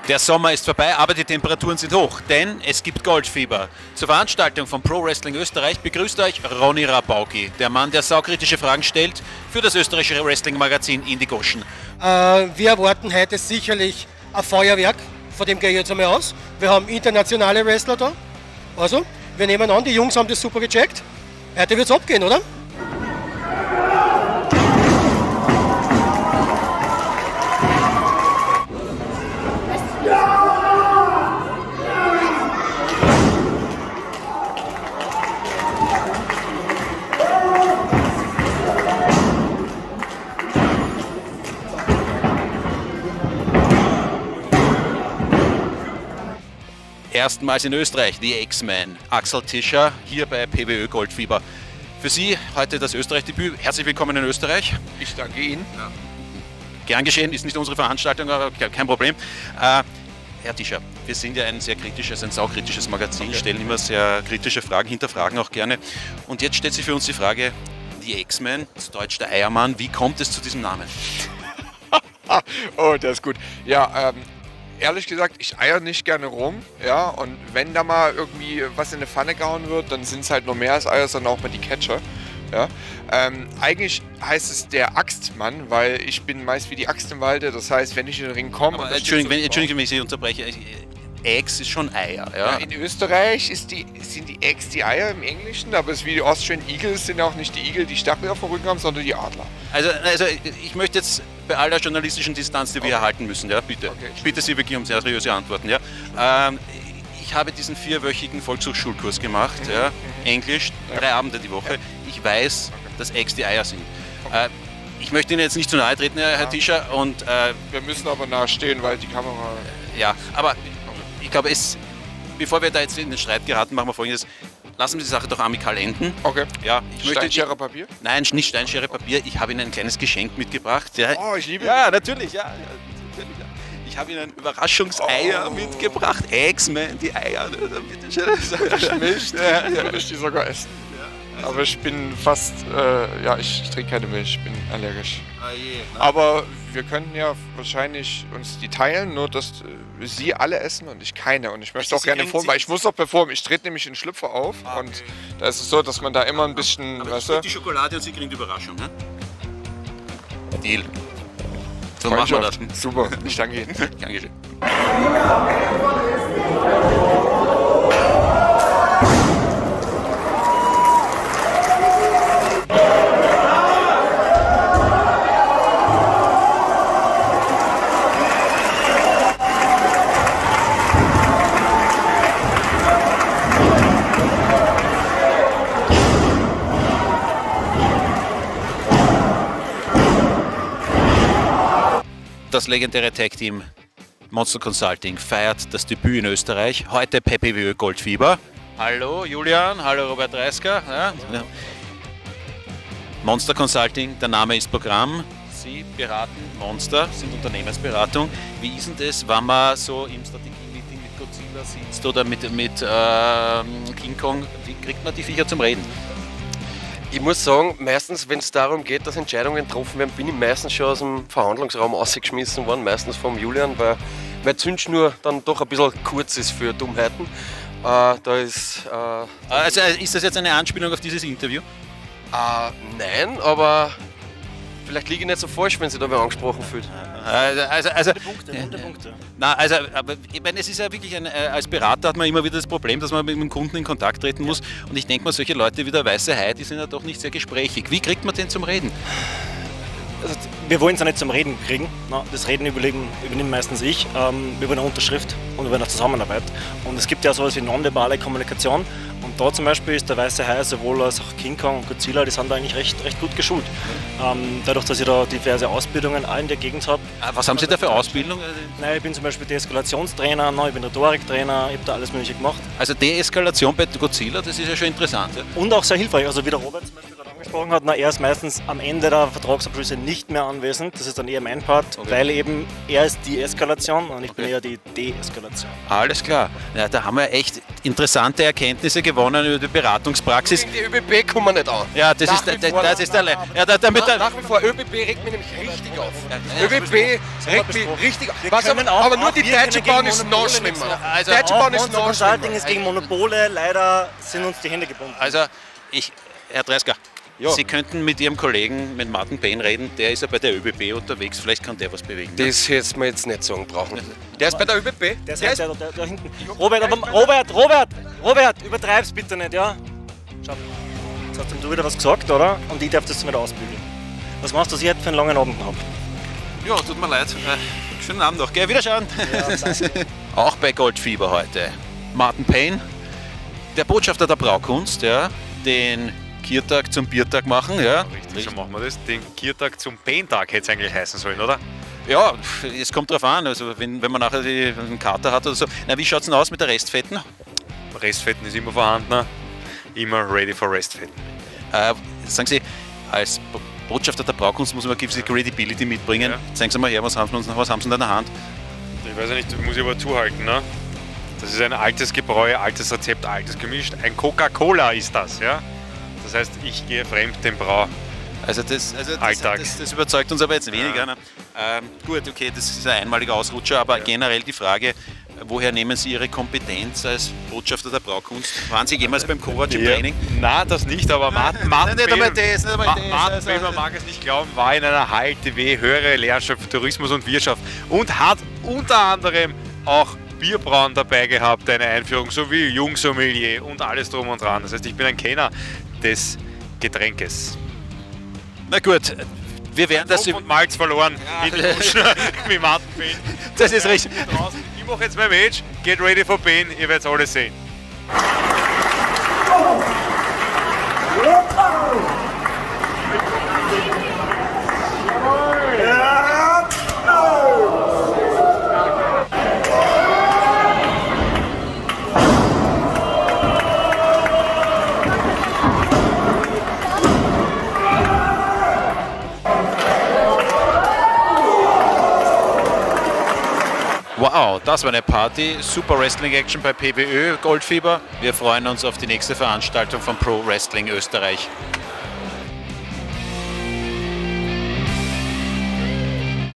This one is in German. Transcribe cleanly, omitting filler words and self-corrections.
Der Sommer ist vorbei, aber die Temperaturen sind hoch, denn es gibt Goldfieber. Zur Veranstaltung von Pro Wrestling Österreich begrüßt euch Ronny Rabauki, der Mann, der saukritische Fragen stellt für das österreichische Wrestling-Magazin Indigoschen. Wir erwarten heute sicherlich ein Feuerwerk, von dem gehe ich jetzt einmal aus. Wir haben internationale Wrestler da. Also, wir nehmen an, die Jungs haben das super gecheckt. Heute wird es abgehen, oder? Erstmals in Österreich, die X-Men, Axel Tischer, hier bei PWÖ Goldfieber. Für Sie heute das Österreich-Debüt. Herzlich willkommen in Österreich. Ich danke Ihnen. Ja. Gern geschehen, ist nicht unsere Veranstaltung, aber kein Problem. Herr Tischer, wir sind ja ein sehr kritisches, ein saukritisches Magazin, stellen immer sehr kritische Fragen, hinterfragen auch gerne. Und jetzt stellt sich für uns die Frage, die X-Men, zu Deutsch der Eiermann, wie kommt es zu diesem Namen? Oh, das ist gut. Ja, ehrlich gesagt, ich eier nicht gerne rum, ja, und wenn da mal irgendwie was in eine Pfanne gehauen wird, dann sind es halt nur mehr als Eier, sondern auch mal die Catcher, ja. Eigentlich heißt es der Axtmann, weil ich bin meist wie die Axt im Walde, das heißt, wenn ich in den Ring komme... Entschuldigung, wenn ich Sie unterbreche, Eggs ist schon Eier, ja? Ja, in Österreich sind die Eggs die Eier im Englischen, aber es ist wie die Austrian Eagles, sind auch nicht die Igel, die Stachel auf dem Rücken haben, sondern die Adler. Also ich möchte jetzt bei aller journalistischen Distanz, die wir erhalten müssen, ja, bitte. Okay. Ich bitte Sie wirklich um seriöse Antworten, ja. Ich habe diesen 4-wöchigen Volkshochschulkurs gemacht, ja, Englisch, 3 Abende die Woche. Ich weiß, dass Eggs die Eier sind. Ich möchte Ihnen jetzt nicht zu nahe treten, Herr Tischer, und... wir müssen aber nachstehen, weil die Kamera... Ja, aber ich glaube, bevor wir da jetzt in den Streit geraten, machen wir Folgendes. Lassen wir die Sache doch amikal enden. Okay. Ja, Stein, Schere, Papier? Nein, nicht Stein, Schere, Papier. Ich habe Ihnen ein kleines Geschenk mitgebracht. Ja. Oh, ich liebe Ja, natürlich, ja. Natürlich, ja. Ich habe Ihnen Überraschungseier mitgebracht. X-Men, die Eier. Bitte schön. Milch, würde ich die sogar essen. Aber ich bin fast, ich trinke keine Milch, ich bin allergisch. Aber wir könnten ja wahrscheinlich uns die teilen, nur dass Sie alle essen und ich keine. Und ich möchte auch gerne performen, weil ich muss doch performen. Ich trete nämlich in Schlüpfer auf und da ist es so, dass man da immer ein bisschen... Aber ich kriege die Schokolade und Sie kriegen die Überraschung, ne? Deal. So machen wir das. Super, ich danke Ihnen. Dankeschön. Das legendäre Tag-Team Monster Consulting feiert das Debüt in Österreich. Heute bei PWÖ Goldfieber. Hallo Julian, hallo Robert Reisker. Ja. Monster Consulting, der Name ist Programm. Sie beraten Monster, sind Unternehmensberatung. Wie ist denn das, wenn man so im Strategie-Meeting mit Godzilla sitzt oder mit King Kong? Wie kriegt man die Viecher zum Reden? Ich muss sagen, meistens, wenn es darum geht, dass Entscheidungen getroffen werden, bin ich meistens schon aus dem Verhandlungsraum rausgeschmissen worden, meistens vom Julian, weil meine Zündschnur dann doch ein bisschen kurz ist für Dummheiten. Also ist das jetzt eine Anspielung auf dieses Interview? Nein, aber vielleicht liege ich nicht so falsch, wenn sich da wer angesprochen fühlt. Punkte. Na, also, aber ich meine, es ist ja wirklich als Berater hat man immer wieder das Problem, dass man mit dem Kunden in Kontakt treten muss. Und ich denke mal, solche Leute wie der Weiße Hai, die sind ja doch nicht sehr gesprächig. Wie kriegt man den zum Reden? Also, wir wollen es ja nicht zum Reden kriegen. Das Reden übernimmt meistens ich. Über eine Unterschrift und über eine Zusammenarbeit. Und es gibt ja sowas wie nonverbale Kommunikation. Und da zum Beispiel ist der Weiße Hai sowohl als auch King Kong und Godzilla, die sind da eigentlich recht gut geschult. Dadurch, dass ich da diverse Ausbildungen auch in der Gegend habe. Was haben Sie da für Ausbildung? Nein, ich bin zum Beispiel Deeskalationstrainer, ich bin Rhetoriktrainer, ich habe da alles Mögliche gemacht. Also Deeskalation bei Godzilla, das ist ja schon interessant. Ja? Und auch sehr hilfreich, also wie der Robert zum Beispiel gerade gesprochen hat, er ist meistens am Ende der Vertragsabschlüsse nicht mehr anwesend. Das ist dann eher mein Part, weil eben er ist die Eskalation und ich bin eher die Deeskalation. Alles klar. Ja, da haben wir echt interessante Erkenntnisse gewonnen über die Beratungspraxis. Die ÖBB kommen wir nicht an. Ja, das ist der Nach wie vor, ÖBB regt mich nämlich richtig auf. ÖBB regt mich richtig auf. Aber nur die Deutsche Bahn ist noch schlimmer. Also, Deutsche Bahn ist noch Consulting schlimmer. ist gegen Monopole, leider sind uns die Hände gebunden. Also, Herr Dreisker, Sie könnten mit Ihrem Kollegen, mit Martin Payne, reden. Der ist ja bei der ÖBB unterwegs. Vielleicht kann der was bewegen. Das hätte man jetzt nicht sagen brauchen. Der ist bei der ÖBB? Der ist da hinten. Robert, übertreib's bitte nicht, ja? Schau, jetzt hast du wieder was gesagt, oder? Und ich darf das wieder ausbügeln. Was machst du, dass ich heute für einen langen Abend habe? Ja, tut mir leid. Schönen Abend noch. Gell, wiederschauen. Ja, auch bei Goldfieber heute. Martin Payne, der Botschafter der Braukunst, ja, den Kiertag zum Biertag machen. Ja. Richtig, so machen wir das. Den Kiertag zum Paintag hätte es eigentlich heißen sollen, oder? Ja, es kommt drauf an. Also wenn man nachher einen Kater hat oder so. Na, wie schaut es denn aus mit der Restfetten? Restfetten ist immer vorhanden. Immer ready for Restfetten. Sagen Sie, als Botschafter der Braukunst muss man eine gewisse Credibility mitbringen. Ja. Zeigen Sie mal her, was haben Sie in der Hand? Ich weiß ja nicht, muss ich aber zuhalten. Ne? Das ist ein altes Gebräu, altes Rezept, altes gemischt. Ein Coca-Cola ist das, ja? Das heißt, ich gehe fremd dem Brau. Alltag. Das überzeugt uns aber jetzt weniger. Ja. Ne? Gut, okay, das ist ein einmaliger Ausrutscher, aber generell die Frage, woher nehmen Sie Ihre Kompetenz als Botschafter der Braukunst? Waren Sie jemals beim Coach im Training? Nein, das nicht, aber Martin Payne, man mag es nicht glauben, war in einer HLTW höhere Lehrschaft für Tourismus und Wirtschaft und hat unter anderem auch Bierbrauen dabei gehabt, eine Einführung, sowie Jungsommelier und alles drum und dran. Das heißt, ich bin ein Kenner des Getränkes. Na gut, wir werden das... und Malz verloren in die Duschen wie Martin Payne. Das ist richtig. Ich mache jetzt mein Match, get ready for Pain, ihr werdet es alles sehen. Wow, das war eine Party. Super Wrestling Action bei PWÖ Goldfieber. Wir freuen uns auf die nächste Veranstaltung von Pro Wrestling Österreich.